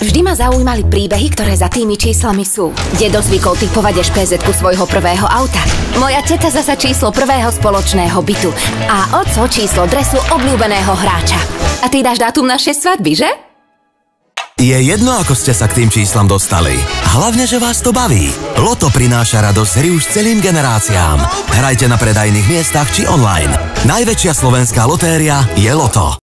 Vždy ma zaujímali príbehy, ktoré za tými číslami sú. Dedo zvykol typovať špézetku svojho prvého auta. Moja teta zasa číslo prvého spoločného bytu. A oco číslo dresu obľúbeného hráča. A ty dáš dátum našej svadby, že? Je jedno, ako ste sa k tým číslam dostali. Hlavne, že vás to baví. Loto prináša radosť z hry už celým generáciám. Hrajte na predajných miestach či online. Najväčšia slovenská lotéria je Loto.